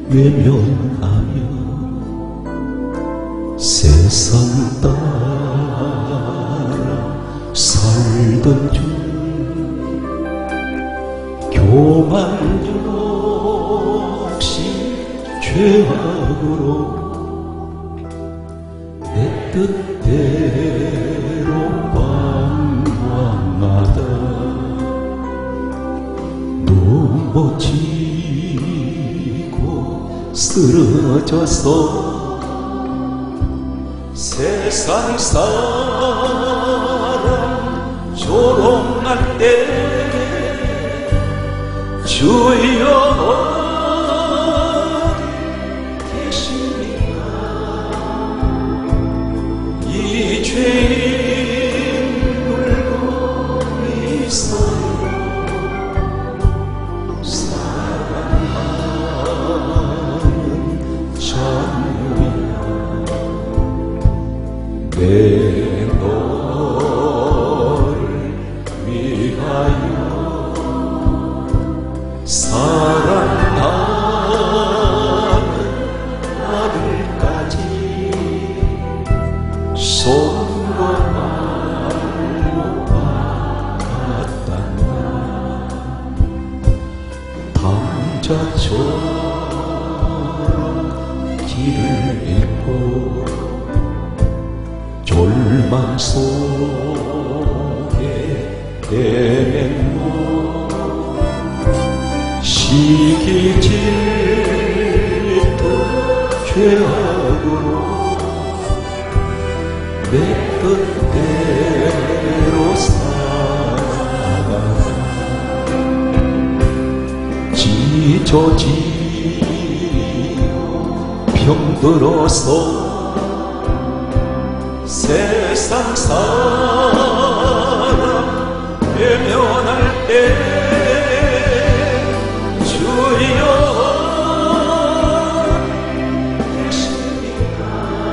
외면하며 세상 따라 살던 중 교만 역시 죄악으로 내 뜻대로 방황하다 넘어지고 쓰러져서 세상 사람 조롱할 때 주여 어디 계십니까 이 죄인 울고 있어요 사랑하는 자녀야 내 너를 위하여 사랑하는 아들까지 손과 발로 받았다나 당자처럼 길을 잃고 절망 속에 헤맨 시기 질투 죄악으로 내 뜻대로 살아가 지쳐지고 병들어서 세상 사람 외면할 때 주여 계십니까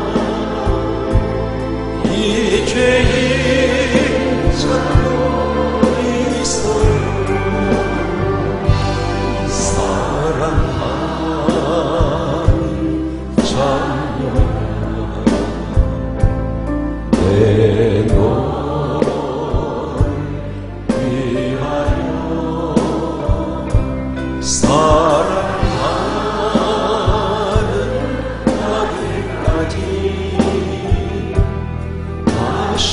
이 죄인 찾고 있어요 사랑하는 자녀야 내 너를 위하여 사랑하는 아들까지 다시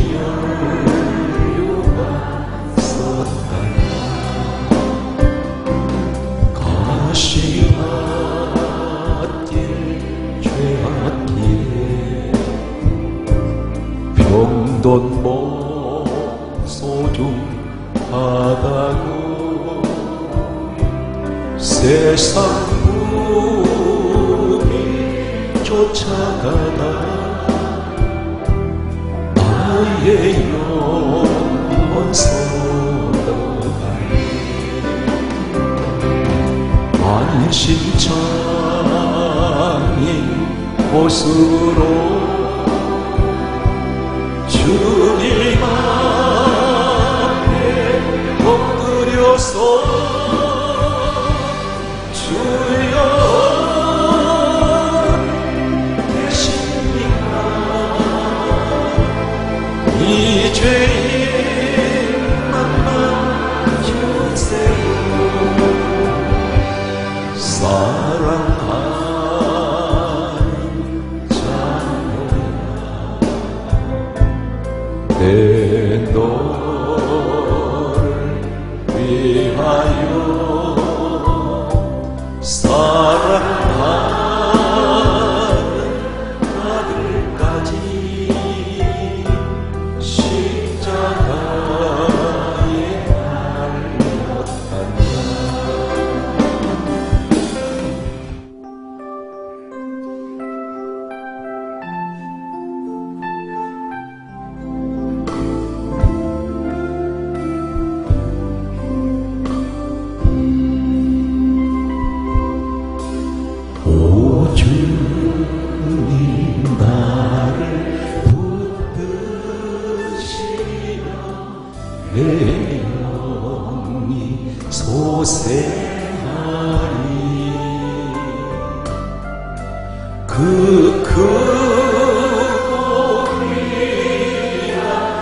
연료가 썼다니 가시밭길 죄악기에 병든 몸 소중하다고 세상 꿈이 쫓아가다 나의 영원 서러가리 안심창인 곳으로 주님 앞에 엎드려서 주여 계십니까 이 죄인 만나주세요 사랑하는 자녀야 내 너를 위하여 사랑하는 아들까지 십자가에 달렸단다 주님 나를 붙드시며 내 영이 소생하리 크고 귀한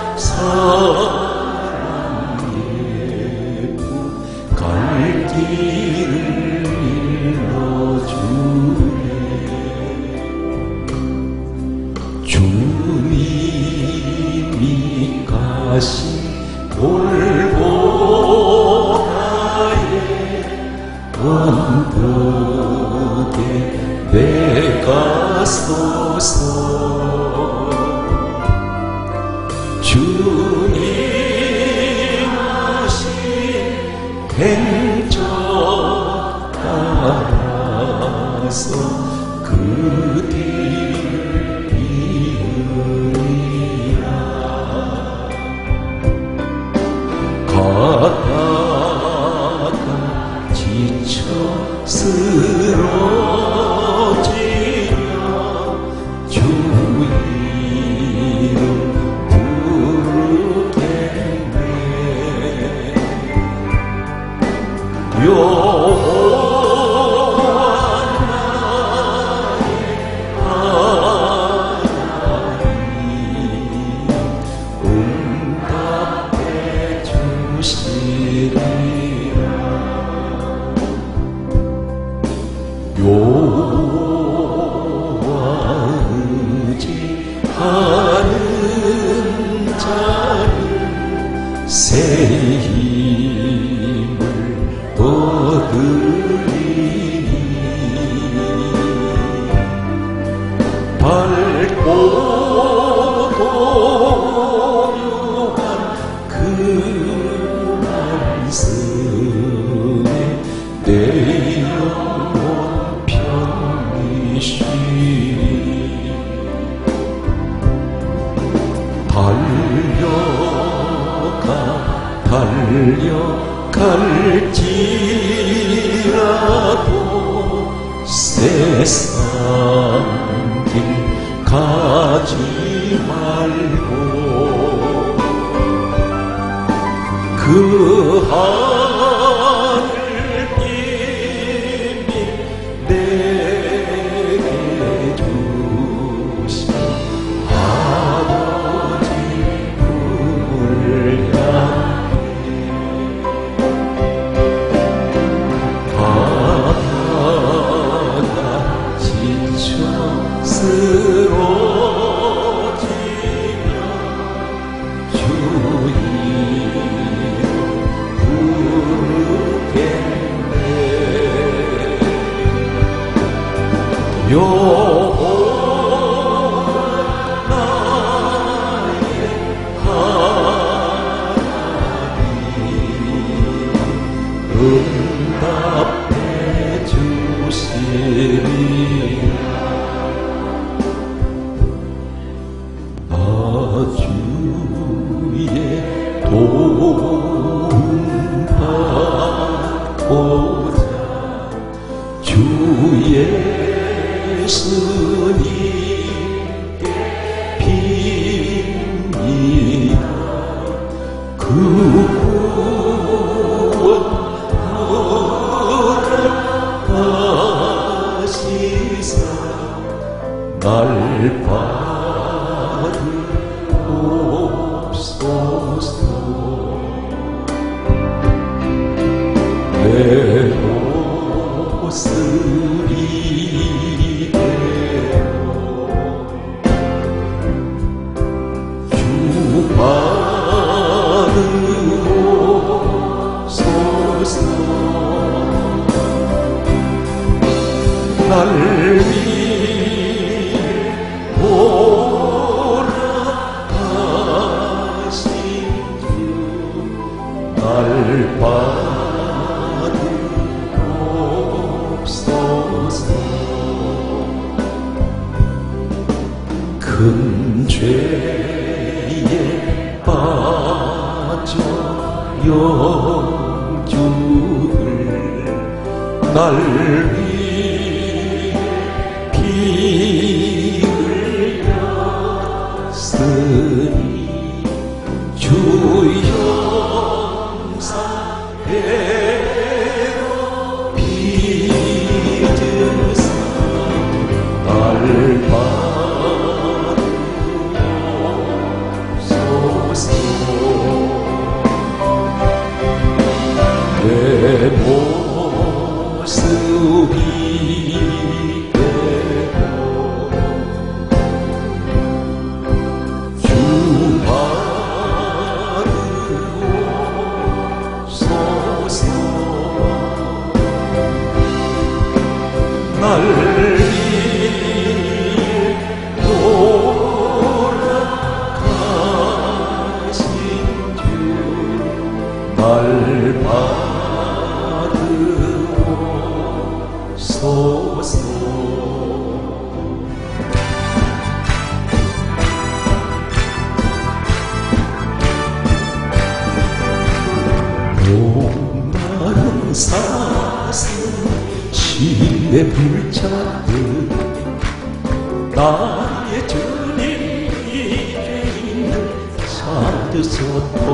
사랑 예수 갈 길을 일러주네. 주님이 가신 골고다의 언덕에 내가 서서 주님 하신 행적 따라서 그 뒤를 이으리라. 가다가 지쳐 쓰러지며 주 이름 부르겠네. 영원한 나의 하나님 응답해 주시리라. 여호와 의지하는 자는 새 힘을 얻으리니 밝고 고요한 그 말씀에 내 영혼 편히 쉬리. 달려갈지라도 세상 길 가지 말고 그 하늘 빛이 내게 주신 아버지 품을 가다가 지쳐 쓰러지며 주 이름 부르겠네. 여호와 나의 하나님 응답해 주시리라. 나 주의 도움 받고자 주 예수님께 빕니다. 그 허락하시사 날 받으옵소서. 내 옷을 이대로 주 받으옵소서. 날 위해 허락하신 주 날 받으옵소서. 큰 죄에 빠져 영주를 날 위해 피 흘렸으니 주 형상대로 빚으사 날 돌아가신 주날 받으옵소서. 목마른 사슴 시에 불차듯 나의 주님 이 죄인을 찾으소서.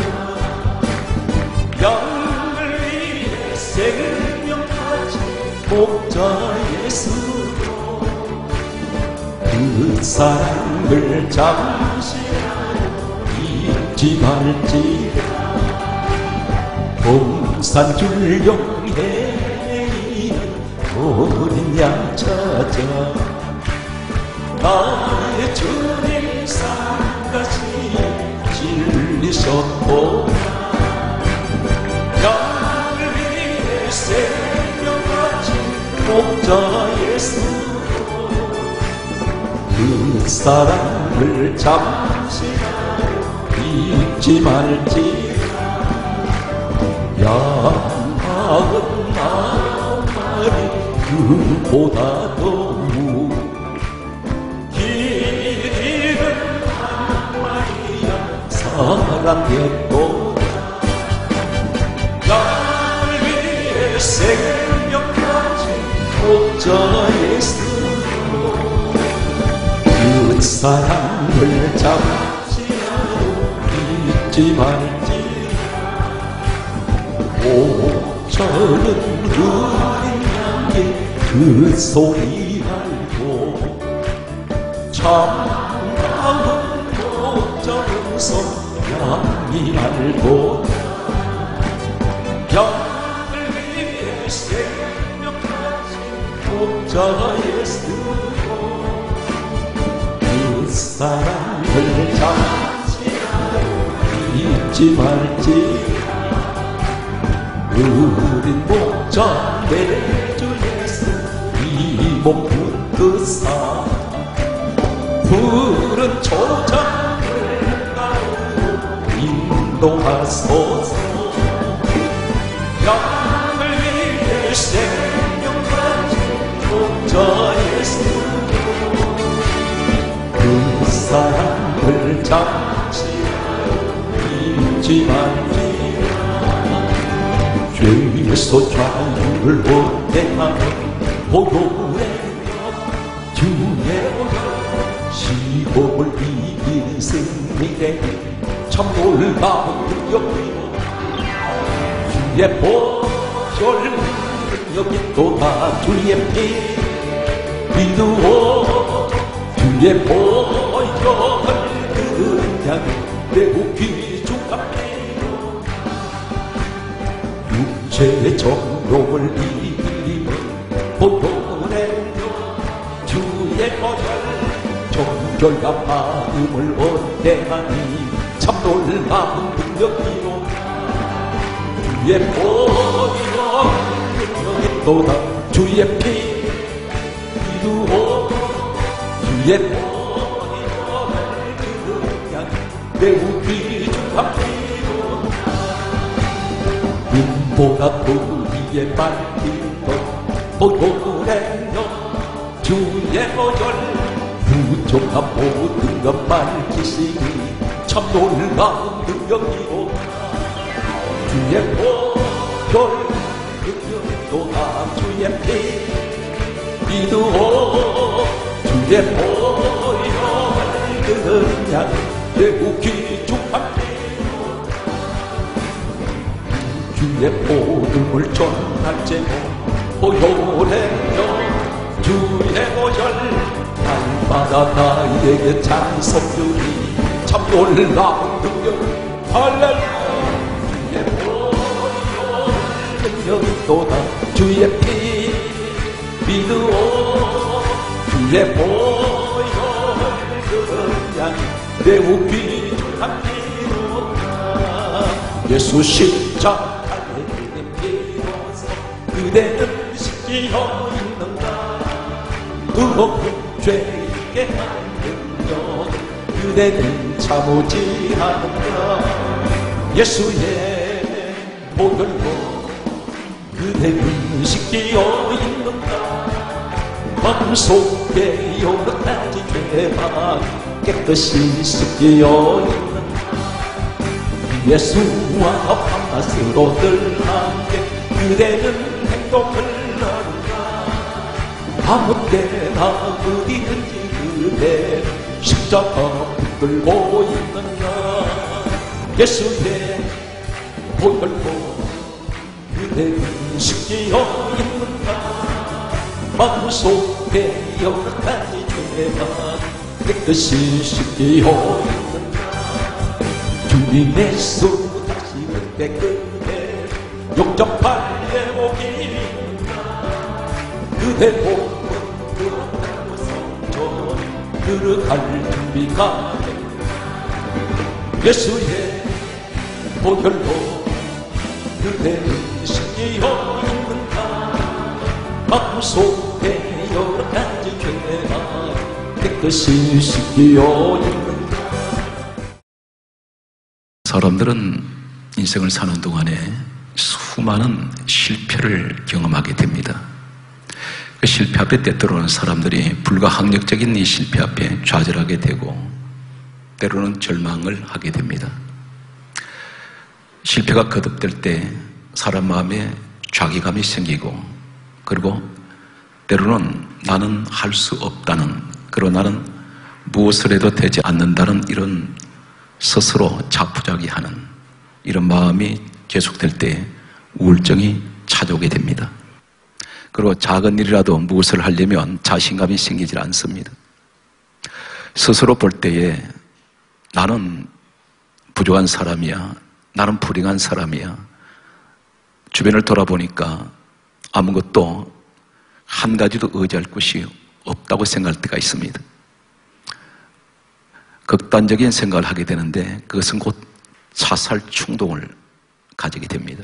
양을 위해 생명까지 목자 예수로 그 사랑을 잠시라도 잊지 말지라. 봉산줄 영해인 어린 양 찾아 나의 주님 상가시 진리셨고 양을 위해 생명까지 목자 예수로 그 사랑을 잠시라도 잊지 말지. 양 99마리 그보다도 길은 한 마리야 사랑했고 나를 위해 생명까지 목자 예수로 그 사랑을 잠시라도 잊지 말지. 오저는 어린 양의 그 소리 알고 참다운 목자로서 양이 알고 양을 위해 생명까지 목자 예수로 그 사랑을 잠시라도 잊지 말지. 우린 목자 내 주 예수 이몸 붙드사 푸른 초장을 따르고 인도하소서. 양을 위해 생명까지 목자 예수 그 사랑을 잠시라도 잊지 말지. 죄에서 좌우를 못대하며 보고내며 주의 시험을 이기는 승리에 참 놀라운 능력이요 주의 보혈 능력이 또다. 주의 피 믿으오 주의 보혈 그냥 매우 귀중하네요. 육체의 정욕을 이기며 보혈내며 주의 보혈 정결과 마음을 원대하니 참 놀라운 능력이요 주의 보혈 능력이 또다. 주의 피 믿으오 주의 보혈 그냥 매우 귀중한 피로 눈보다 우리의 밝히던 보혈내며 주의 보혈 부족한 모든 것 밝히시니 참 놀라운 능력이요 주의 보혈 능력이 또다. 주의 피 믿으오 주의 보혈 그냥 매우 귀중한 피로 주의 복음을 전할제모 보혈내며 주의 보혈 날마다 나에게 찬송들이 참 놀라운 능력. 할렐루야 주의 보혈 능력이 또다. 주의 피 믿으오 주의 보혈 그냥 매우 귀중한 피로다. 예수 십자가의 피로서 그대는 지어 있는가. 죽어온 죄에게 만들며 그대는 참오지 않는다. 예수의 보혈로 그대는 씻기어 있는가. 마음속에 여러 가지 죄만 깨끗이 씻기어 있는가. 예수와 밤낮으로 늘 함께 그대는 행복을 나누나. 아무 때나 어디든지 그대 십자가 붙들고 있는가. 예수의 보혈로 그대는 씻기어 있는가. 마음속에 여러 가지 죄만 깨끗이 씻기어 있는가. 주님의 수 다시 그때 그대 용접할 예복이 있는가. 그대 복은 들어가고 성전 들어갈 준비가 됐는가. 예수의 보혈로 그대는 씻기어 있는가. 마음속에 여러 가지 죄만 깨끗이 씻기어 있는가. 사람들은 인생을 사는 동안에 수많은 실패를 경험하게 됩니다. 그 실패 앞에 때때로는 사람들이 불가항력적인 이 실패 앞에 좌절하게 되고 때로는 절망을 하게 됩니다. 실패가 거듭될 때 사람 마음에 자괴감이 생기고, 그리고 때로는 나는 할 수 없다는, 그리고 나는 무엇을 해도 되지 않는다는 이런 스스로 자포자기하는 이런 마음이 계속될 때 우울증이 찾아오게 됩니다. 그리고 작은 일이라도 무엇을 하려면 자신감이 생기질 않습니다. 스스로 볼 때에 나는 부족한 사람이야, 나는 불행한 사람이야. 주변을 돌아보니까 아무것도 한 가지도 의지할 곳이 없다고 생각할 때가 있습니다. 극단적인 생각을 하게 되는데 그것은 곧 자살 충동을 가지게 됩니다.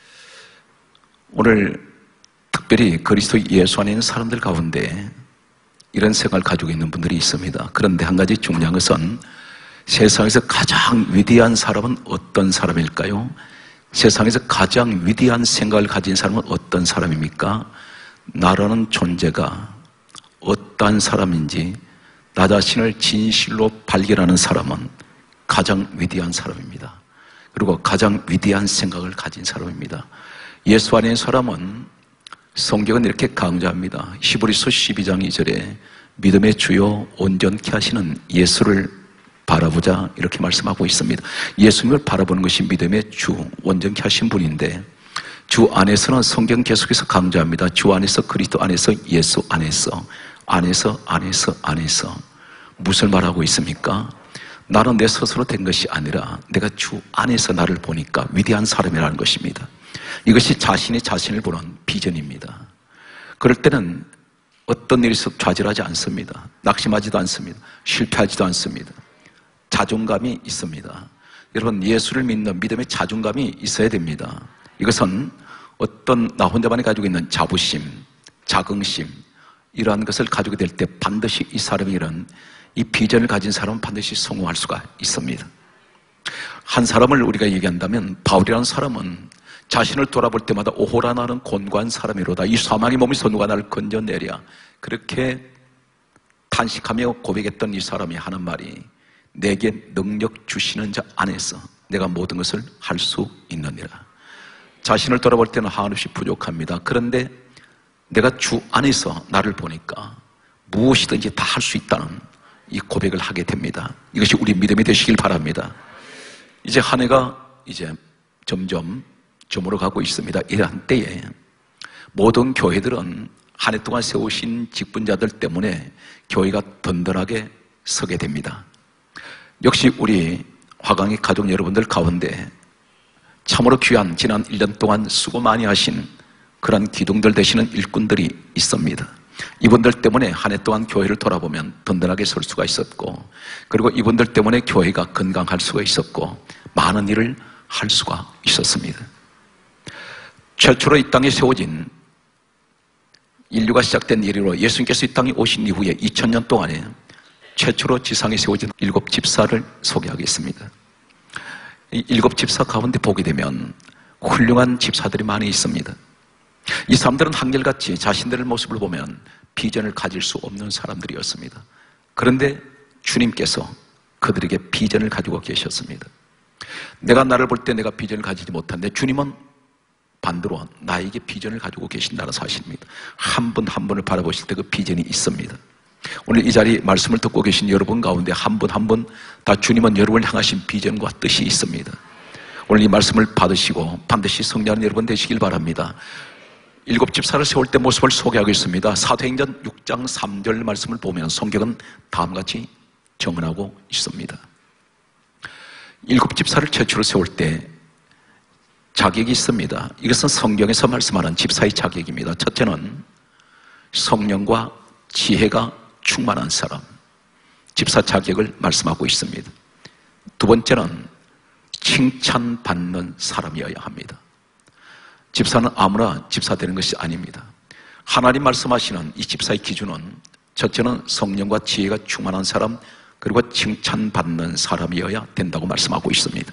오늘 특별히 그리스도 예수 안에 있는 사람들 가운데 이런 생각을 가지고 있는 분들이 있습니다. 그런데 한 가지 중요한 것은 세상에서 가장 위대한 사람은 어떤 사람일까요? 세상에서 가장 위대한 생각을 가진 사람은 어떤 사람입니까? 나라는 존재가 어떠한 사람인지 나 자신을 진실로 발견하는 사람은 가장 위대한 사람입니다. 그리고 가장 위대한 생각을 가진 사람입니다. 예수 안에 있는 사람은 성경은 이렇게 강조합니다. 히브리서 12장 2절에 믿음의 주요 온전케 하시는 예수를 바라보자 이렇게 말씀하고 있습니다. 예수님을 바라보는 것이 믿음의 주, 온전케 하신 분인데 주 안에서는 성경 계속해서 강조합니다. 주 안에서, 그리스도 안에서, 예수 안에서 무엇을 말하고 있습니까? 나는 내 스스로 된 것이 아니라 내가 주 안에서 나를 보니까 위대한 사람이라는 것입니다. 이것이 자신이 자신을 보는 비전입니다. 그럴 때는 어떤 일이 있어도 좌절하지 않습니다. 낙심하지도 않습니다. 실패하지도 않습니다. 자존감이 있습니다. 여러분, 예수를 믿는 믿음의 자존감이 있어야 됩니다. 이것은 어떤 나 혼자만이 가지고 있는 자부심, 자긍심 이러한 것을 가지고 될 때 반드시 이 사람이 이런 이 비전을 가진 사람은 반드시 성공할 수가 있습니다. 한 사람을 우리가 얘기한다면 바울이라는 사람은 자신을 돌아볼 때마다 오호라 나는 곤고한 사람이로다. 이 사망의 몸에서 누가 나를 건져내랴. 그렇게 탄식하며 고백했던 이 사람이 하는 말이 내게 능력 주시는 자 안에서 내가 모든 것을 할 수 있느니라. 자신을 돌아볼 때는 한없이 부족합니다. 그런데 내가 주 안에서 나를 보니까 무엇이든지 다 할 수 있다는 이 고백을 하게 됩니다. 이것이 우리 믿음이 되시길 바랍니다. 이제 한 해가 이제 점점 저물어 가고 있습니다. 이러한 때에 모든 교회들은 한 해 동안 세우신 직분자들 때문에 교회가 든든하게 서게 됩니다. 역시 우리 화강의 가족 여러분들 가운데 참으로 귀한 지난 1년 동안 수고 많이 하신 그런 기둥들 되시는 일꾼들이 있습니다. 이분들 때문에 한 해 동안 교회를 돌아보면 든든하게 설 수가 있었고, 그리고 이분들 때문에 교회가 건강할 수가 있었고 많은 일을 할 수가 있었습니다. 최초로 이 땅에 세워진 인류가 시작된 이후로 예수님께서 이 땅에 오신 이후에 2000년 동안에 최초로 지상에 세워진 7 집사를 소개하겠습니다. 이 7 집사 가운데 보게 되면 훌륭한 집사들이 많이 있습니다. 이 사람들은 한결같이 자신들의 모습을 보면 비전을 가질 수 없는 사람들이었습니다. 그런데 주님께서 그들에게 비전을 가지고 계셨습니다. 내가 나를 볼 때 내가 비전을 가지지 못한데 주님은 반대로 나에게 비전을 가지고 계신다는 사실입니다. 한 분 한 분을 바라보실 때 그 비전이 있습니다. 오늘 이 자리 말씀을 듣고 계신 여러분 가운데 한 분 한 분 다 주님은 여러분을 향하신 비전과 뜻이 있습니다. 오늘 이 말씀을 받으시고 반드시 성장하는 여러분 되시길 바랍니다. 7 집사를 세울 때 모습을 소개하겠습니다. 사도행전 6장 3절 말씀을 보면 성경은 다음같이 정언하고 있습니다. 7 집사를 최초로 세울 때 자격이 있습니다. 이것은 성경에서 말씀하는 집사의 자격입니다. 첫째는 성령과 지혜가 충만한 사람, 집사 자격을 말씀하고 있습니다. 두 번째는 칭찬받는 사람이어야 합니다. 집사는 아무나 집사 되는 것이 아닙니다. 하나님 말씀하시는 이 집사의 기준은 첫째는 성령과 지혜가 충만한 사람, 그리고 칭찬받는 사람이어야 된다고 말씀하고 있습니다.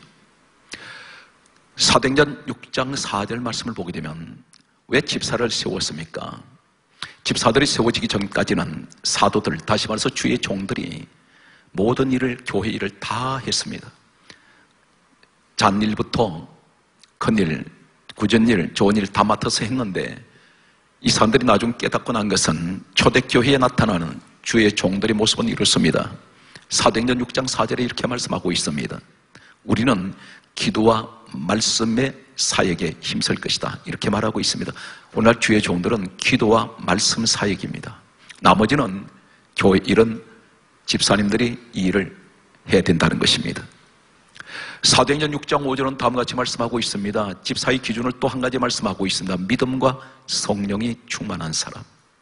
사도행전 6장 4절 말씀을 보게 되면 왜 집사를 세웠습니까? 집사들이 세워지기 전까지는 사도들, 다시 말해서 주의 종들이 모든 일을, 교회 일을 다 했습니다. 잔일부터 큰일, 굳은 일, 좋은 일 다 맡아서 했는데 이 사람들이 나중 깨닫고 난 것은 초대교회에 나타나는 주의 종들의 모습은 이렇습니다. 사도행전 6장 4절에 이렇게 말씀하고 있습니다. 우리는 기도와 말씀의 사역에 힘쓸 것이다, 이렇게 말하고 있습니다. 오늘날 주의 종들은 기도와 말씀 사역입니다. 나머지는 교회 일은 집사님들이 이 일을 해야 된다는 것입니다. 사도행전 6장 5절은 다음과 같이 말씀하고 있습니다. 집사의 기준을 또 한 가지 말씀하고 있습니다. 믿음과 성령이 충만한 사람.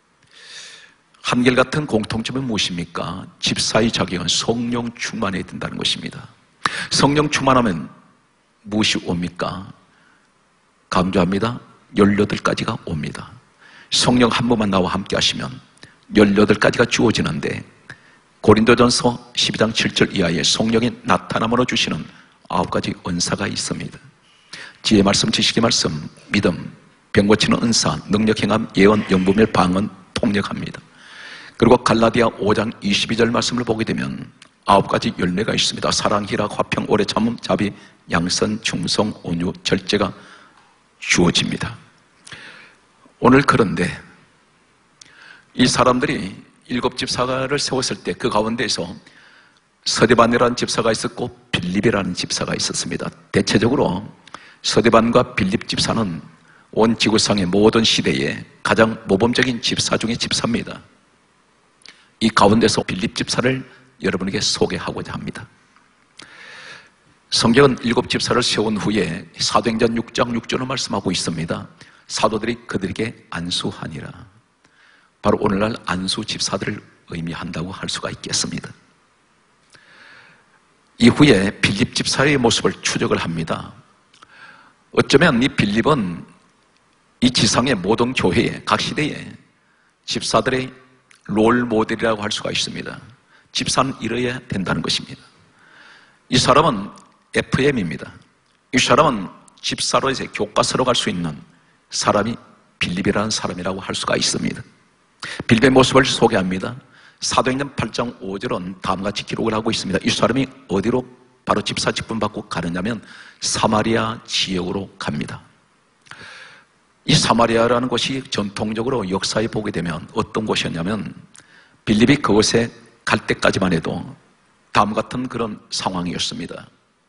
한결같은 공통점은 무엇입니까? 집사의 자격은 성령 충만해야 된다는 것입니다. 성령 충만하면 무엇이 옵니까? 강조합니다. 18가지가 옵니다. 성령 한 분만 나와 함께 하시면 18가지가 주어지는데 고린도전서 12장 7절 이하에 성령이 나타남으로 주시는 9가지 은사가 있습니다. 지혜 말씀, 지식의 말씀, 믿음, 병 고치는 은사, 능력 행함, 예언, 영부멸, 방언, 통역합니다. 그리고 갈라디아 5장 22절 말씀을 보게 되면 9가지 열매가 있습니다. 사랑, 희락, 화평, 오래 참음, 자비, 양선, 충성, 온유, 절제가 주어집니다. 오늘 그런데 이 사람들이 7 집사를 세웠을 때 그 가운데에서 서대반이라는 집사가 있었고 빌립이라는 집사가 있었습니다. 대체적으로 서대반과 빌립 집사는 온 지구상의 모든 시대에 가장 모범적인 집사 중에 집사입니다. 이 가운데서 빌립 집사를 여러분에게 소개하고자 합니다. 성경은 7 집사를 세운 후에 사도행전 6장 6절을 말씀하고 있습니다. 사도들이 그들에게 안수하니라. 바로 오늘날 안수 집사들을 의미한다고 할 수가 있겠습니다. 이후에 빌립 집사의 모습을 추적을 합니다. 어쩌면 이 빌립은 이 지상의 모든 교회에, 각 시대에 집사들의 롤 모델이라고 할 수가 있습니다. 집사는 이뤄야 된다는 것입니다. 이 사람은 FM입니다. 이 사람은 집사로 해서 교과서로 갈 수 있는 사람이 빌립이라는 사람이라고 할 수가 있습니다. 빌립의 모습을 소개합니다. 사도행전 8장 5절은 다음같이 기록을 하고 있습니다. 이 사람이 어디로 바로 집사 직분 받고 가느냐면 사마리아 지역으로 갑니다. 이 사마리아라는 곳이 전통적으로 역사에 보게 되면 어떤 곳이었냐면 빌립이 그곳에 갈 때까지만 해도 다음 같은 그런 상황이었습니다.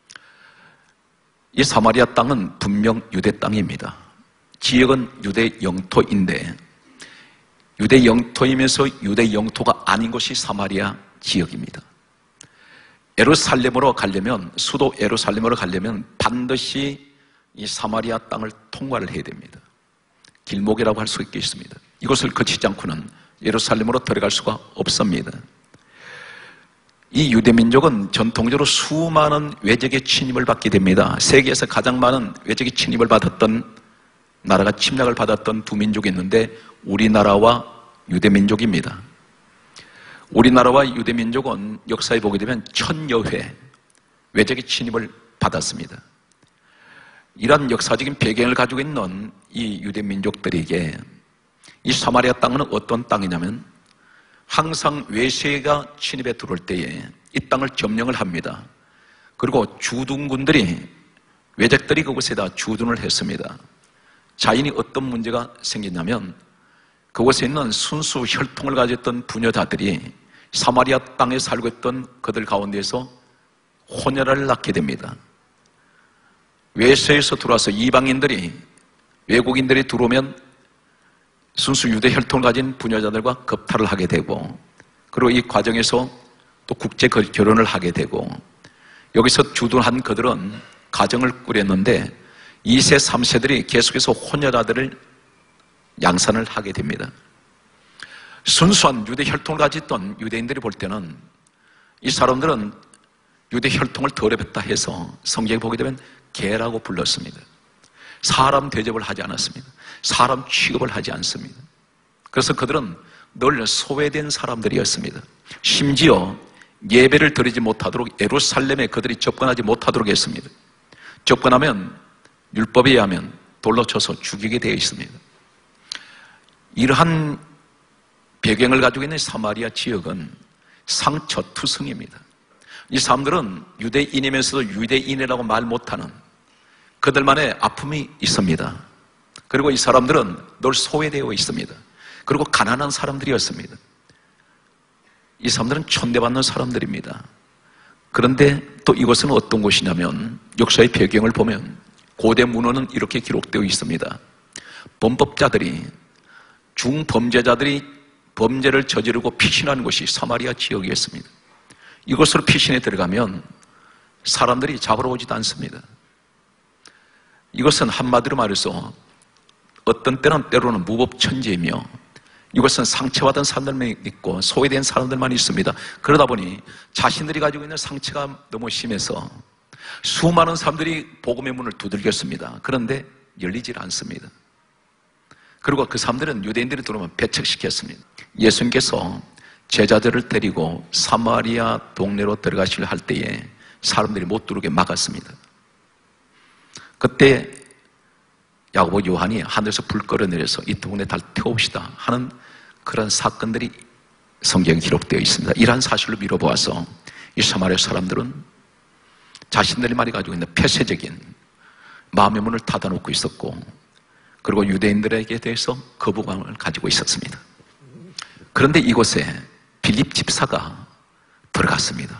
이 사마리아 땅은 분명 유대 땅입니다. 지역은 유대 영토인데 유대 영토이면서 유대 영토가 아닌 곳이 사마리아 지역입니다. 예루살렘으로 가려면, 수도 예루살렘으로 가려면 반드시 이 사마리아 땅을 통과를 해야 됩니다. 길목이라고 할 수 있겠습니다. 이곳을 거치지 않고는 예루살렘으로 들어갈 수가 없습니다. 이 유대민족은 전통적으로 수많은 외적의 침입을 받게 됩니다. 세계에서 가장 많은 외적의 침입을 받았던 나라가 침략을 받았던 두 민족이 있는데 우리나라와 유대민족입니다. 우리나라와 유대민족은 역사에 보게 되면 1000여 회 외적의 침입을 받았습니다. 이런 역사적인 배경을 가지고 있는 이 유대민족들에게 이 사마리아 땅은 어떤 땅이냐면 항상 외세가 침입해 들어올 때에 이 땅을 점령을 합니다. 그리고 주둔군들이 외적들이 그곳에다 주둔을 했습니다. 자인이 어떤 문제가 생겼냐면 그곳에 있는 순수 혈통을 가졌던 부녀자들이 사마리아 땅에 살고 있던 그들 가운데에서 혼혈을 낳게 됩니다. 외세에서 들어와서 이방인들이 외국인들이 들어오면 순수 유대 혈통을 가진 부녀자들과 겁탈을 하게 되고 그리고 이 과정에서 또 국제 결혼을 하게 되고 여기서 주둔한 그들은 가정을 꾸렸는데 2세, 3세들이 계속해서 혼혈아들을 양산을 하게 됩니다. 순수한 유대 혈통을 가졌던 유대인들이 볼 때는 이 사람들은 유대 혈통을 더럽혔다 해서 성경에 보게 되면 개라고 불렀습니다. 사람 대접을 하지 않았습니다. 사람 취급을 하지 않습니다. 그래서 그들은 늘 소외된 사람들이었습니다. 심지어 예배를 드리지 못하도록 예루살렘에 그들이 접근하지 못하도록 했습니다. 접근하면 율법에 의하면 돌로 쳐서 죽이게 되어 있습니다. 이러한 배경을 가지고 있는 사마리아 지역은 상처투성입니다. 이 사람들은 유대인이면서도 유대인이라고 말 못하는 그들만의 아픔이 있습니다. 그리고 이 사람들은 늘 소외되어 있습니다. 그리고 가난한 사람들이었습니다. 이 사람들은 천대받는 사람들입니다. 그런데 또 이것은 어떤 곳이냐면 역사의 배경을 보면 고대 문헌은 이렇게 기록되어 있습니다. 범법자들이 중범죄자들이 범죄를 저지르고 피신한 곳이 사마리아 지역이었습니다. 이곳으로 피신에 들어가면 사람들이 잡으러 오지도 않습니다. 이것은 한마디로 말해서 어떤 때로는 무법천지이며 이것은 상처받은 사람들만 있고 소외된 사람들만 있습니다. 그러다 보니 자신들이 가지고 있는 상처가 너무 심해서 수많은 사람들이 복음의 문을 두들겼습니다. 그런데 열리질 않습니다. 그리고 그 사람들은 유대인들이 들어오면 배척시켰습니다. 예수님께서 제자들을 데리고 사마리아 동네로 들어가시려 할 때에 사람들이 못 들어오게 막았습니다. 그때 야고보 요한이 하늘에서 불 끌어내려서 이 동네 다 태웁시다 하는 그런 사건들이 성경에 기록되어 있습니다. 이러한 사실로 미뤄보아서 이 사마리아 사람들은 자신들이 말이 가지고 있는 폐쇄적인 마음의 문을 닫아놓고 있었고 그리고 유대인들에게 대해서 거부감을 가지고 있었습니다. 그런데 이곳에 빌립 집사가 들어갔습니다.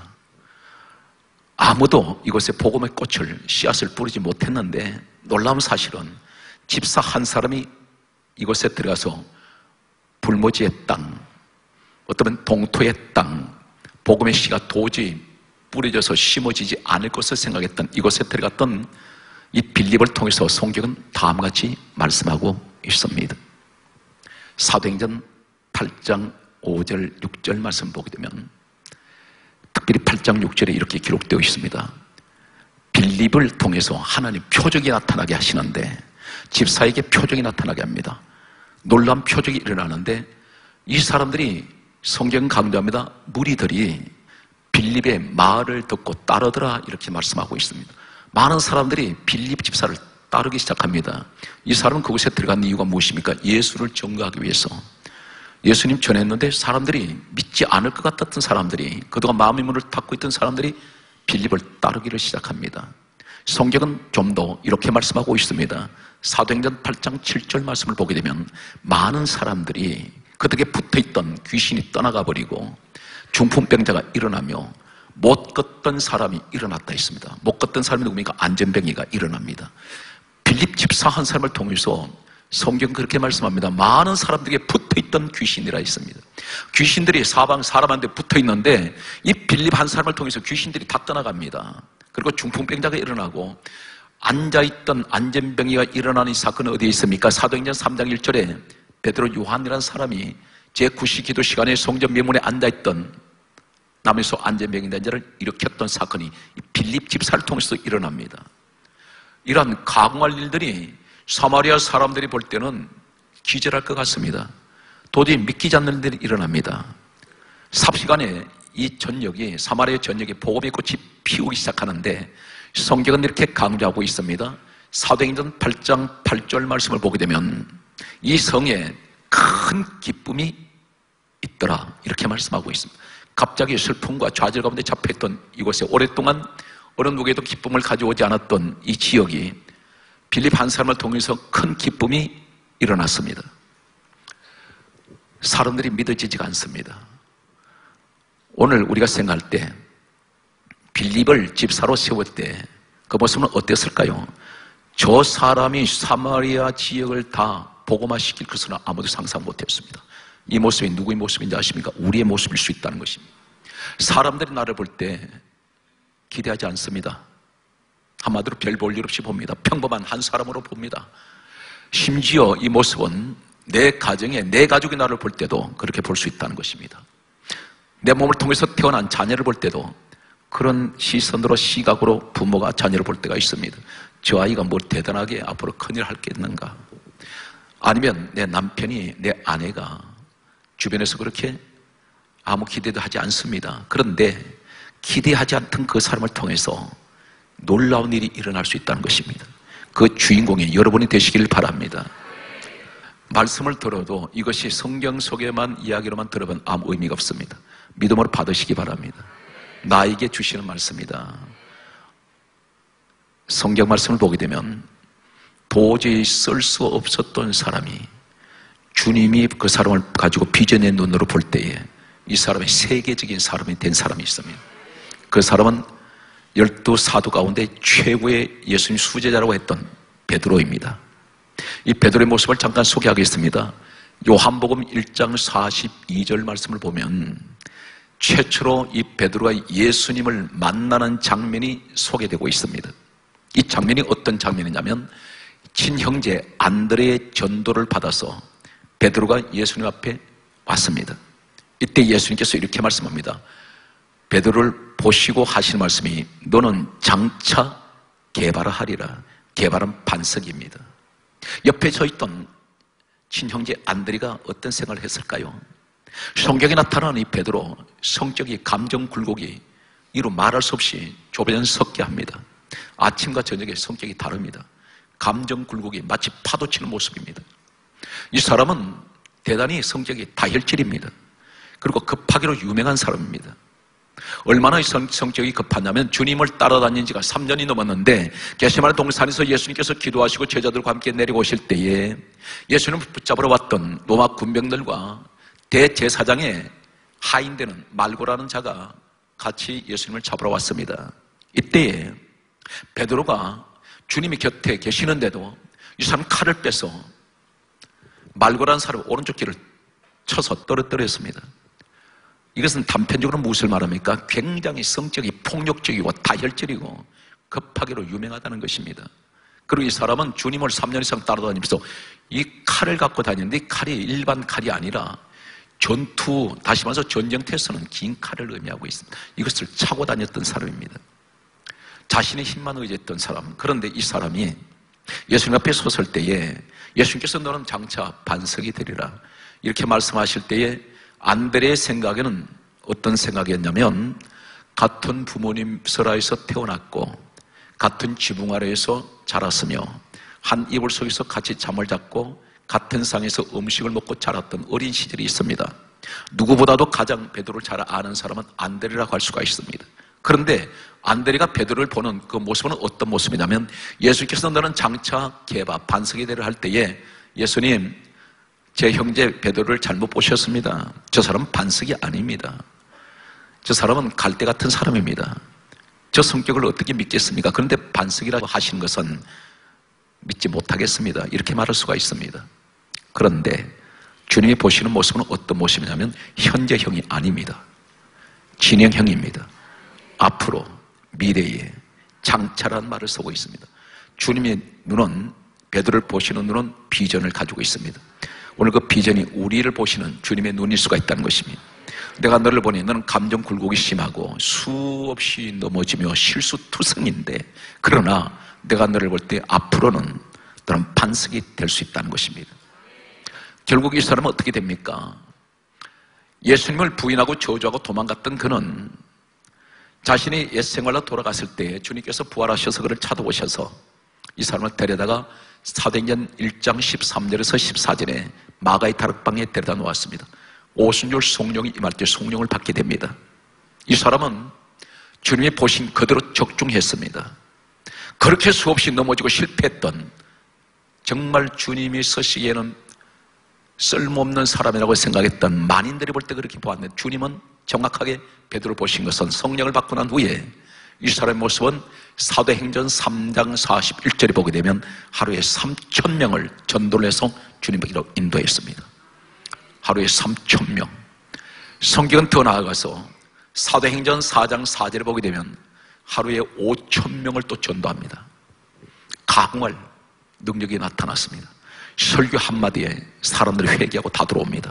아무도 이곳에 복음의 꽃을 씨앗을 뿌리지 못했는데 놀라운 사실은 집사 한 사람이 이곳에 들어가서 불모지의 땅, 어쩌면 동토의 땅, 복음의 씨가 도저히 뿌려져서 심어지지 않을 것을 생각했던 이곳에 들어갔던 이 빌립을 통해서 성경은 다음과 같이 말씀하고 있습니다. 사도행전 8장 5절, 6절 말씀 보게 되면 특별히 8장 6절에 이렇게 기록되어 있습니다. 빌립을 통해서 하나님 표적이 나타나게 하시는데 집사에게 표적이 나타나게 합니다. 놀라운 표적이 일어나는데 이 사람들이 성경 강조합니다. 무리들이 빌립의 말을 듣고 따르더라 이렇게 말씀하고 있습니다. 많은 사람들이 빌립 집사를 따르기 시작합니다. 이 사람은 그곳에 들어간 이유가 무엇입니까? 예수를 증거하기 위해서. 예수님 전했는데 사람들이 믿지 않을 것 같았던 사람들이 그동안 마음의 문을 닫고 있던 사람들이 빌립을 따르기를 시작합니다. 성경은 좀 더 이렇게 말씀하고 있습니다. 사도행전 8장 7절 말씀을 보게 되면 많은 사람들이 그들에게 붙어있던 귀신이 떠나가 버리고 중풍병자가 일어나며 못 걷던 사람이 일어났다 했습니다. 못 걷던 사람이 누굽니까? 안전병이가 일어납니다. 빌립 집사 한 사람을 통해서 성경 그렇게 말씀합니다. 많은 사람들에게 붙어있던 귀신이라 했습니다. 귀신들이 사람한테 붙어있는데 이 빌립 한 사람을 통해서 귀신들이 다 떠나갑니다. 그리고 중풍병자가 일어나고 앉아있던 안전병이가 일어나는 이 사건은 어디에 있습니까? 사도행전 3장 1절에 베드로 요한이라는 사람이 제9시 기도 시간에 성전 미문에 앉아있던 남에서 안전병이 된 자를 일으켰던 사건이 이 빌립 집사를 통해서 일어납니다. 이러한 가공할 일들이 사마리아 사람들이 볼 때는 기절할 것 같습니다. 도저히 믿기지 않는 일이 일어납니다. 삽시간에 이 전역이, 사마리아 전역이 복음의 꽃이 피우기 시작하는데 성경은 이렇게 강조하고 있습니다. 사도행전 8장 8절 말씀을 보게 되면 이 성에 큰 기쁨이 있더라, 이렇게 말씀하고 있습니다. 갑자기 슬픔과 좌절 가운데 잡혀있던 이곳에 오랫동안 어느 누구에도 기쁨을 가져오지 않았던 이 지역이 빌립 한 사람을 통해서 큰 기쁨이 일어났습니다. 사람들이 믿어지지가 않습니다. 오늘 우리가 생각할 때 빌립을 집사로 세울 때 그 모습은 어땠을까요? 저 사람이 사마리아 지역을 다 복음화시킬 것은 아무도 상상 못했습니다. 이 모습이 누구의 모습인지 아십니까? 우리의 모습일 수 있다는 것입니다. 사람들이 나를 볼 때 기대하지 않습니다. 한마디로 별 볼 일 없이 봅니다. 평범한 한 사람으로 봅니다. 심지어 이 모습은 내 가정에, 내 가족이 나를 볼 때도 그렇게 볼 수 있다는 것입니다. 내 몸을 통해서 태어난 자녀를 볼 때도 그런 시선으로, 시각으로 부모가 자녀를 볼 때가 있습니다. 저 아이가 뭘 대단하게 앞으로 큰일 할 게 있는가? 아니면 내 남편이, 내 아내가 주변에서 그렇게 아무 기대도 하지 않습니다. 그런데 기대하지 않던 그 사람을 통해서 놀라운 일이 일어날 수 있다는 것입니다. 그 주인공이 여러분이 되시길 바랍니다. 말씀을 들어도 이것이 성경 속에만 이야기로만 들어본 아무 의미가 없습니다. 믿음으로 받으시기 바랍니다. 나에게 주시는 말씀이다. 성경 말씀을 보게 되면 도저히 쓸 수 없었던 사람이 주님이 그 사람을 가지고 비전의 눈으로 볼 때에 이 사람이 세계적인 사람이 된 사람이 있습니다. 그 사람은 12사도 가운데 최고의 예수님 수제자라고 했던 베드로입니다. 이 베드로의 모습을 잠깐 소개하겠습니다. 요한복음 1장 42절 말씀을 보면 최초로 이 베드로가 예수님을 만나는 장면이 소개되고 있습니다. 이 장면이 어떤 장면이냐면 친형제 안드레의 전도를 받아서 베드로가 예수님 앞에 왔습니다. 이때 예수님께서 이렇게 말씀합니다. 베드로를 보시고 하시는 말씀이 너는 장차 게바라하리라. 게바는 반석입니다. 옆에 서 있던 친형제 안드레가 어떤 생각을 했을까요? 성경에 나타나는 이 베드로, 성격이, 감정 굴곡이 이루 말할 수 없이 조변 섞게 합니다. 아침과 저녁에 성격이 다릅니다. 감정 굴곡이 마치 파도치는 모습입니다. 이 사람은 대단히 성격이 다혈질입니다. 그리고 급하기로 유명한 사람입니다. 얼마나 성격이 급하냐면 주님을 따라다닌 지가 3년이 넘었는데 게세마네 동산에서 예수님께서 기도하시고 제자들과 함께 내려오실 때에 예수님을 붙잡으러 왔던 로마 군병들과 대제사장의 하인되는 말고라는 자가 같이 예수님을 잡으러 왔습니다. 이때에 베드로가 주님이 곁에 계시는데도 이 사람 칼을 빼서 말고라는 사람 오른쪽 귀를 쳐서 떨어뜨렸습니다. 이것은 단편적으로 무엇을 말합니까? 굉장히 성격이 폭력적이고 다혈질이고 급하기로 유명하다는 것입니다. 그리고 이 사람은 주님을 3년 이상 따라다니면서 이 칼을 갖고 다니는데 이 칼이 일반 칼이 아니라 전투, 다시 말해서 전쟁터에서는 긴 칼을 의미하고 있습니다. 이것을 차고 다녔던 사람입니다. 자신의 힘만 의지했던 사람. 그런데 이 사람이 예수님 앞에 섰을 때에 예수님께서 너는 장차 반석이 되리라 이렇게 말씀하실 때에 안드레의 생각에는 어떤 생각이었냐면 같은 부모님 설화에서 태어났고 같은 지붕 아래에서 자랐으며 한 이불 속에서 같이 잠을 잤고 같은 상에서 음식을 먹고 자랐던 어린 시절이 있습니다. 누구보다도 가장 베드로를 잘 아는 사람은 안드레라고 할 수가 있습니다. 그런데 안드레가 베드로를 보는 그 모습은 어떤 모습이냐면 예수님께서 너는 장차 게바 반석이 되리라 할 때에 예수님 제 형제 베드로를 잘못 보셨습니다. 저 사람은 반석이 아닙니다. 저 사람은 갈대 같은 사람입니다. 저 성격을 어떻게 믿겠습니까? 그런데 반석이라고 하신 것은 믿지 못하겠습니다. 이렇게 말할 수가 있습니다. 그런데 주님이 보시는 모습은 어떤 모습이냐면 현재형이 아닙니다. 진행형입니다. 앞으로 미래에 장차라는 말을 쓰고 있습니다. 주님의 눈은 베드로를 보시는 눈은 비전을 가지고 있습니다. 오늘 그 비전이 우리를 보시는 주님의 눈일 수가 있다는 것입니다. 내가 너를 보니 너는 감정 굴곡이 심하고 수없이 넘어지며 실수투성인데 그러나 내가 너를 볼 때 앞으로는 또는 반석이 될 수 있다는 것입니다. 결국 이 사람은 어떻게 됩니까? 예수님을 부인하고 저주하고 도망갔던 그는 자신이 옛 생활로 돌아갔을 때 주님께서 부활하셔서 그를 찾아오셔서 이 사람을 데려다가 사도행전 1장 13절에서 14절에 마가의 다락방에 데려다 놓았습니다. 오순절 성령이 임할 때 성령을 받게 됩니다. 이 사람은 주님이 보신 그대로 적중했습니다. 그렇게 수없이 넘어지고 실패했던, 정말 주님이 서시기에는 쓸모없는 사람이라고 생각했던 만인들이 볼 때 그렇게 보았는데, 주님은 정확하게 베드로를 보신 것은 성령을 받고 난 후에 이 사람의 모습은 사도행전 3장 41절에 보게 되면 하루에 3,000명을 전도를 해서 주님에게로 인도했습니다. 하루에 3,000명. 성경은 더 나아가서 사도행전 4장 4절에 보게 되면 하루에 5,000명을 또 전도합니다. 강할 능력이 나타났습니다. 설교 한마디에 사람들이 회개하고 다 들어옵니다.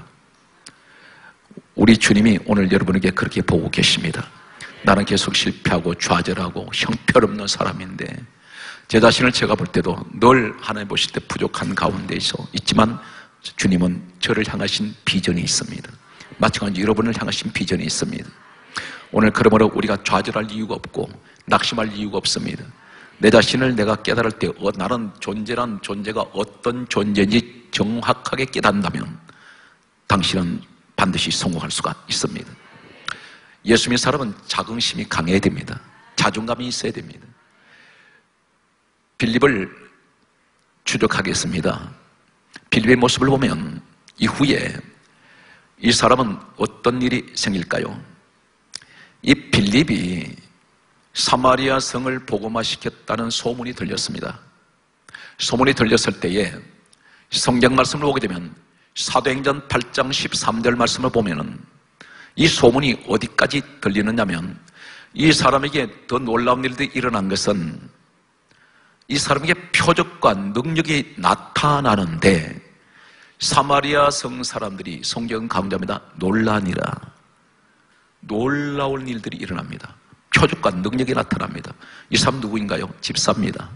우리 주님이 오늘 여러분에게 그렇게 보고 계십니다. 나는 계속 실패하고 좌절하고 형편없는 사람인데, 제 자신을 제가 볼 때도 늘 하나님 보실 때 부족한 가운데서 있지만 주님은 저를 향하신 비전이 있습니다. 마찬가지로 여러분을 향하신 비전이 있습니다. 오늘 그러므로 우리가 좌절할 이유가 없고 낙심할 이유가 없습니다. 내 자신을 내가 깨달을 때 나는 존재란 존재가 어떤 존재인지 정확하게 깨닫는다면 당신은 반드시 성공할 수가 있습니다. 예수 믿는 사람은 자긍심이 강해야 됩니다. 자존감이 있어야 됩니다. 빌립을 추적하겠습니다. 빌립의 모습을 보면 이후에 이 사람은 어떤 일이 생길까요? 이 빌립이 사마리아 성을 복음화시켰다는 소문이 들렸습니다. 소문이 들렸을 때에 성경 말씀을 보게 되면 사도행전 8장 13절 말씀을 보면은 이 소문이 어디까지 들리느냐면, 이 사람에게 더 놀라운 일들이 일어난 것은 이 사람에게 표적과 능력이 나타나는데 사마리아 성 사람들이, 성경 강조합니다, 놀라니라. 놀라운 일들이 일어납니다. 표적과 능력이 나타납니다. 이 사람 누구인가요? 집사입니다.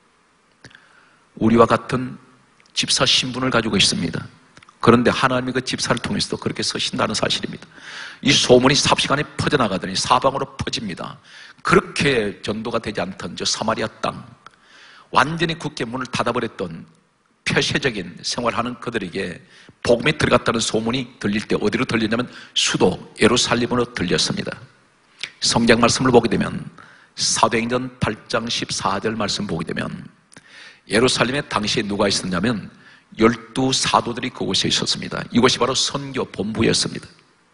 우리와 같은 집사 신분을 가지고 있습니다. 그런데 하나님이 그 집사를 통해서도 그렇게 서신다는 사실입니다. 이 소문이 삽시간에 퍼져나가더니 사방으로 퍼집니다. 그렇게 전도가 되지 않던 저 사마리아 땅, 완전히 굳게 문을 닫아버렸던 폐쇄적인 생활하는 그들에게 복음이 들어갔다는 소문이 들릴 때 어디로 들리냐면 수도 예루살렘으로 들렸습니다. 성경 말씀을 보게 되면 사도행전 8장 14절 말씀 보게 되면 예루살렘에 당시에 누가 있었냐면 12사도들이 그곳에 있었습니다. 이곳이 바로 선교 본부였습니다.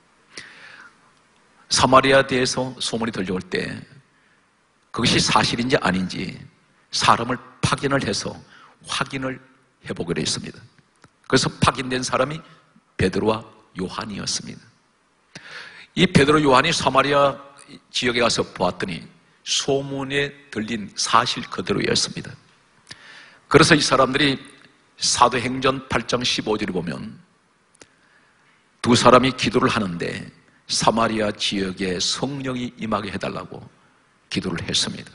사마리아에 대해서 소문이 들려올 때 그것이 사실인지 아닌지 사람을 파견을 해서 확인을 해보기로 했습니다. 그래서 파견된 사람이 베드로와 요한이었습니다. 이 베드로 요한이 사마리아 지역에 가서 보았더니 소문에 들린 사실 그대로였습니다. 그래서 이 사람들이 사도행전 8장 15절에 보면 두 사람이 기도를 하는데 사마리아 지역에 성령이 임하게 해달라고 기도를 했습니다.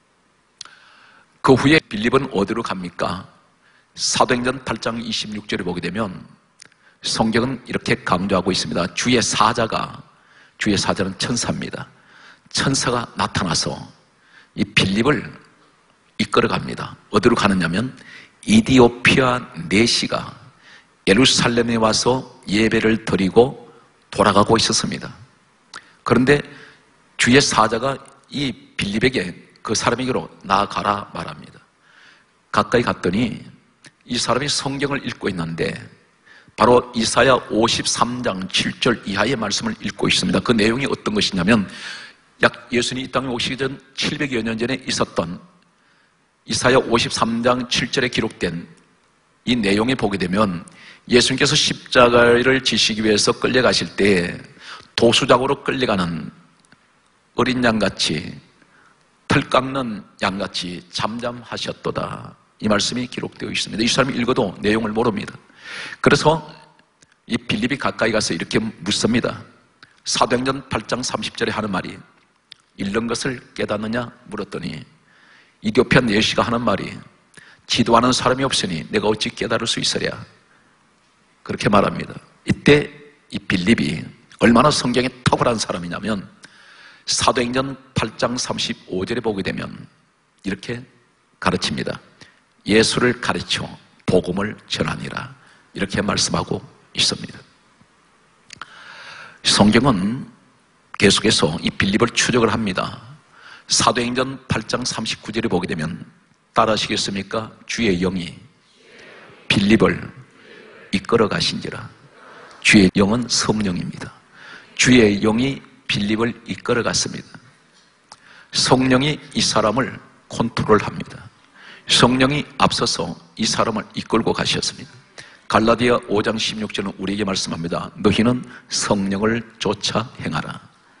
그 후에 빌립은 어디로 갑니까? 사도행전 8장 26절에 보게 되면 성경은 이렇게 강조하고 있습니다. 주의 사자는 천사입니다. 천사가 나타나서 이 빌립을 이끌어갑니다. 어디로 가느냐면 이디오피아 내시가 예루살렘에 와서 예배를 드리고 돌아가고 있었습니다. 그런데 주의 사자가 이 빌립에게 그 사람에게로 나아가라 말합니다. 가까이 갔더니 이 사람이 성경을 읽고 있는데 바로 이사야 53장 7절 이하의 말씀을 읽고 있습니다. 그 내용이 어떤 것이냐면 약 예수님이 이 땅에 오시기 전 700여 년 전에 있었던 이사야 53장 7절에 기록된 이 내용에 보게 되면 예수님께서 십자가를 지시기 위해서 끌려가실 때 도수장으로 끌려가는 어린 양같이 털 깎는 양같이 잠잠하셨도다. 이 말씀이 기록되어 있습니다. 이 사람이 읽어도 내용을 모릅니다. 그래서 이 빌립이 가까이 가서 이렇게 묻습니다. 사도행전 8장 30절에 하는 말이 읽는 것을 깨닫느냐 물었더니 이디오피아 내시가 하는 말이 지도하는 사람이 없으니 내가 어찌 깨달을 수 있으랴. 그렇게 말합니다. 이때 이 빌립이 얼마나 성경에 탁월한 사람이냐면 사도행전 8장 35절에 보게 되면 이렇게 가르칩니다. 예수를 가르쳐 복음을 전하니라. 이렇게 말씀하고 있습니다. 성경은 계속해서 이 빌립을 추적을 합니다. 사도행전 8장 39절에 보게 되면 따라하시겠습니까? 주의 영이 빌립을 이끌어 가신지라. 주의 영은 성령입니다. 주의 영이 빌립을 이끌어 갔습니다. 성령이 이 사람을 컨트롤합니다. 성령이 앞서서 이 사람을 이끌고 가셨습니다. 갈라디아 5장 16절은 우리에게 말씀합니다. 너희는 성령을 쫓아 행하라.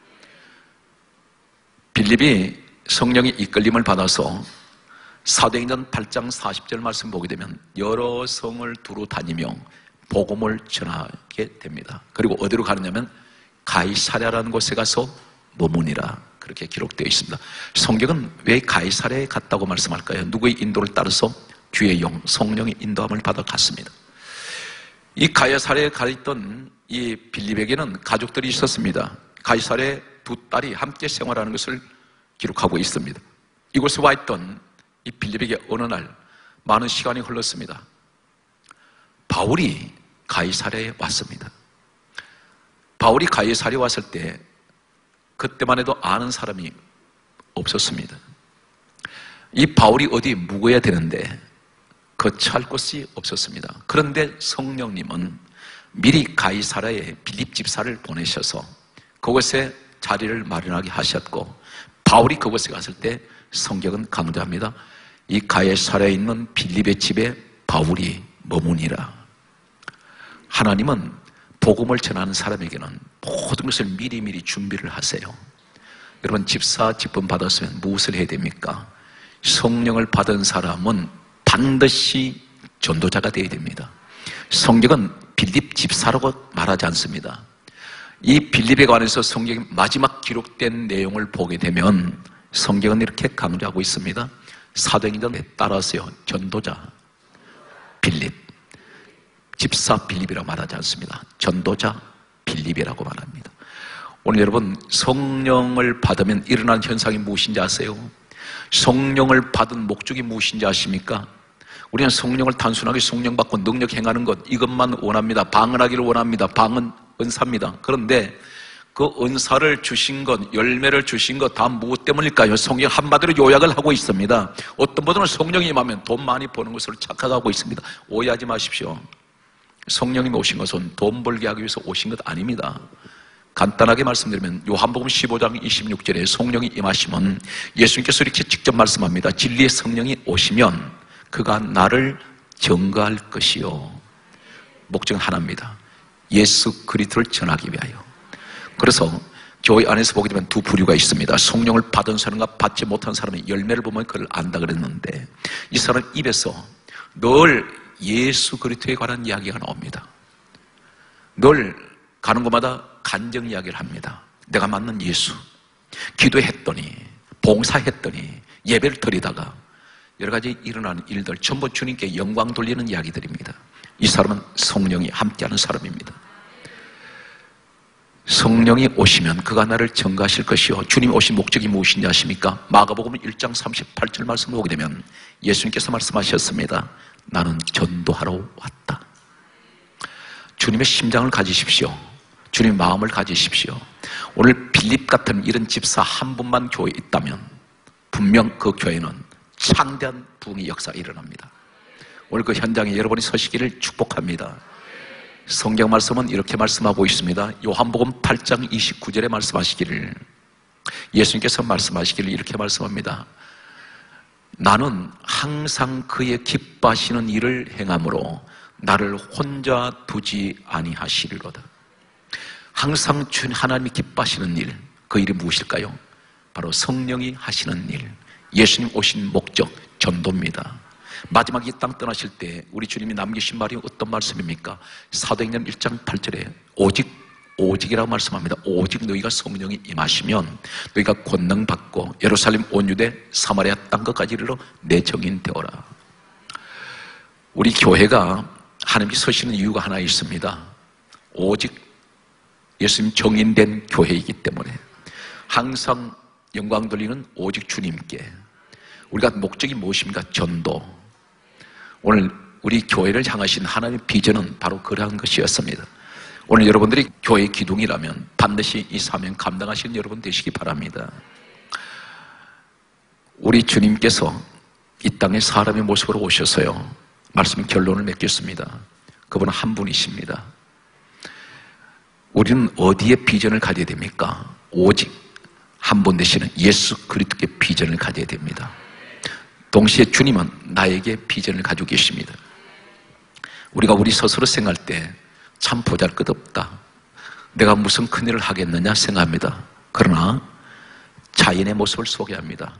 빌립이 성령의 이끌림을 받아서 사도행전 8장 40절 말씀 보게 되면 여러 성을 두루 다니며 복음을 전하게 됩니다. 그리고 어디로 가느냐면 가이사랴라는 곳에 가서 머무니라. 그렇게 기록되어 있습니다. 성경은 왜 가이사랴에 갔다고 말씀할까요? 누구의 인도를 따라서? 주의 영, 성령의 인도함을 받아 갔습니다. 이 가이사랴에 가 있던 이 빌립에게는 가족들이 있었습니다. 가이사랴에 두 딸이 함께 생활하는 것을 기록하고 있습니다. 이곳에 와 있던 이 빌립에게 어느 날 많은 시간이 흘렀습니다. 바울이 가이사랴에 왔습니다. 바울이 가이사랴에 왔을 때 그때만 해도 아는 사람이 없었습니다. 이 바울이 어디 묵어야 되는데 거처할 곳이 없었습니다. 그런데 성령님은 미리 가이사랴에 빌립 집사를 보내셔서 그곳에 자리를 마련하게 하셨고 바울이 그곳에 갔을 때 성경은 강조합니다. 이 가이사랴에 있는 빌립의 집에 바울이 머무니라. 하나님은 복음을 전하는 사람에게는 모든 것을 미리미리 준비를 하세요. 여러분 집사 직분 받았으면 무엇을 해야 됩니까? 성령을 받은 사람은 반드시 전도자가 되어야 됩니다. 성경은 빌립 집사라고 말하지 않습니다. 이 빌립에 관해서 성경의 마지막 기록된 내용을 보게 되면 성경은 이렇게 강조하고 있습니다. 사도행전에 따라서요. 전도자 빌립, 집사 빌립이라고 말하지 않습니다. 전도자 빌립이라고 말합니다. 오늘 여러분 성령을 받으면 일어나는 현상이 무엇인지 아세요? 성령을 받은 목적이 무엇인지 아십니까? 우리는 성령을 단순하게 성령 받고 능력 행하는 것 이것만 원합니다. 방언하기를 원합니다. 방언 은사입니다. 그런데 그 은사를 주신 것, 열매를 주신 것 다 무엇 때문일까요? 성경 한마디로 요약을 하고 있습니다. 어떤 분들은 성령이 임하면 돈 많이 버는 것으로 착각하고 있습니다. 오해하지 마십시오. 성령님이 오신 것은 돈 벌게 하기 위해서 오신 것 아닙니다. 간단하게 말씀드리면 요한복음 15장 26절에 성령이 임하시면 예수님께서 이렇게 직접 말씀합니다. 진리의 성령이 오시면 그가 나를 증거할 것이요. 목적은 하나입니다. 예수 그리스도를 전하기 위하여. 그래서 교회 안에서 보게 되면 두 부류가 있습니다. 성령을 받은 사람과 받지 못한 사람의 열매를 보면 그걸 안다 그랬는데 이 사람 입에서 늘 예수 그리스도에 관한 이야기가 나옵니다. 늘 가는 곳마다 간증 이야기를 합니다. 내가 만난 예수, 기도했더니 봉사했더니 예배를 드리다가 여러 가지 일어나는 일들 전부 주님께 영광 돌리는 이야기들입니다. 이 사람은 성령이 함께하는 사람입니다. 성령이 오시면 그가 나를 증거하실 것이요. 주님이 오신 목적이 무엇인지 아십니까? 마가복음 1장 38절 말씀을 보게 되면 예수님께서 말씀하셨습니다. 나는 전도하러 왔다. 주님의 심장을 가지십시오. 주님의 마음을 가지십시오. 오늘 빌립 같은 이런 집사 한 분만 교회에 있다면 분명 그 교회는 창대한 부흥의 역사가 일어납니다. 오늘 그 현장에 여러분이 서시기를 축복합니다. 성경 말씀은 이렇게 말씀하고 있습니다. 요한복음 8장 29절에 말씀하시기를 예수님께서 말씀하시기를 이렇게 말씀합니다. 나는 항상 그의 기뻐하시는 일을 행함으로 나를 혼자 두지 아니하시리로다. 항상 주님 하나님이 기뻐하시는 일, 그 일이 무엇일까요? 바로 성령이 하시는 일, 예수님 오신 목적, 전도입니다. 마지막 이 땅 떠나실 때 우리 주님이 남기신 말이 어떤 말씀입니까? 사도행전 1장 8절에 오직이라고 말씀합니다. 오직 너희가 성령이 임하시면 너희가 권능 받고 예루살렘 온 유대 사마리아 땅 끝까지 이르러 내 증인 되어라. 우리 교회가 하나님께 서시는 이유가 하나 있습니다. 오직 예수님 정인된 교회이기 때문에 항상 영광 돌리는 오직 주님께. 우리가 목적이 무엇입니까? 전도. 오늘 우리 교회를 향하신 하나님의 비전은 바로 그러한 것이었습니다. 오늘 여러분들이 교회의 기둥이라면 반드시 이 사명 감당하시는 여러분 되시기 바랍니다. 우리 주님께서 이 땅에 사람의 모습으로 오셔서요, 말씀 결론을 맺겠습니다. 그분은 한 분이십니다. 우리는 어디에 비전을 가져야 됩니까? 오직 한 분 되시는 예수 그리스도의 비전을 가져야 됩니다. 동시에 주님은 나에게 비전을 가지고 계십니다. 우리가 우리 스스로 생각할 때 참 보잘것없다, 내가 무슨 큰일을 하겠느냐 생각합니다. 그러나 자연의 모습을 소개합니다.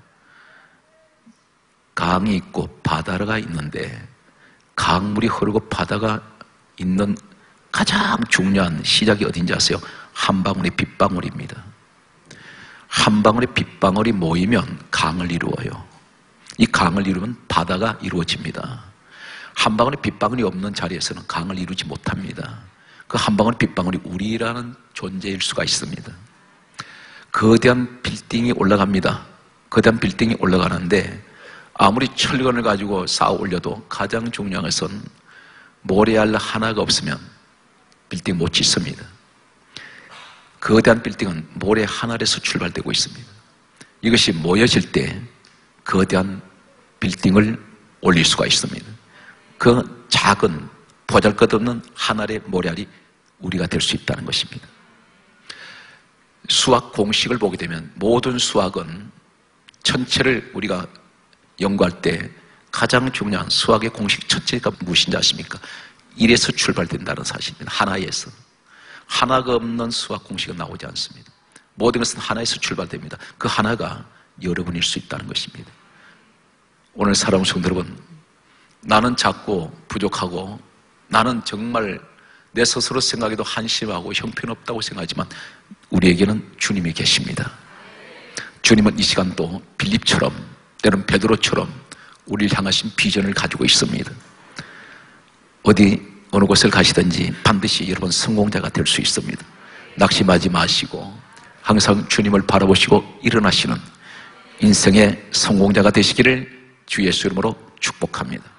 강이 있고 바다가 있는데 강물이 흐르고 바다가 있는 가장 중요한 시작이 어딘지 아세요? 한 방울의 빗방울입니다. 한 방울의 빗방울이 모이면 강을 이루어요. 이 강을 이루면 바다가 이루어집니다. 한 방울의 빗방울이 없는 자리에서는 강을 이루지 못합니다. 그 한 방울의 빗방울이 우리라는 존재일 수가 있습니다. 거대한 빌딩이 올라갑니다. 거대한 빌딩이 올라가는데 아무리 철근을 가지고 쌓아 올려도 가장 중요한 것은 모래알 하나가 없으면 빌딩 못 짓습니다. 거대한 빌딩은 모래 하나에서 출발되고 있습니다. 이것이 모여질 때 거대한 빌딩을 올릴 수가 있습니다. 그 작은 보잘것없는 하나의 모래알이 우리가 될 수 있다는 것입니다. 수학 공식을 보게 되면 모든 수학은 전체를 우리가 연구할 때 가장 중요한 수학의 공식 첫째가 무엇인지 아십니까? 1에서 출발된다는 사실입니다. 하나에서. 하나가 없는 수학 공식은 나오지 않습니다. 모든 것은 하나에서 출발됩니다. 그 하나가 여러분일 수 있다는 것입니다. 오늘 사랑하는 성도 여러분, 나는 작고 부족하고 나는 정말 내 스스로 생각해도 한심하고 형편없다고 생각하지만 우리에게는 주님이 계십니다. 주님은 이 시간도 빌립처럼 때론 베드로처럼 우리를 향하신 비전을 가지고 있습니다. 어느 곳을 가시든지 반드시 여러분 성공자가 될 수 있습니다. 낙심하지 마시고 항상 주님을 바라보시고 일어나시는 인생의 성공자가 되시기를 주 예수 이름으로 축복합니다.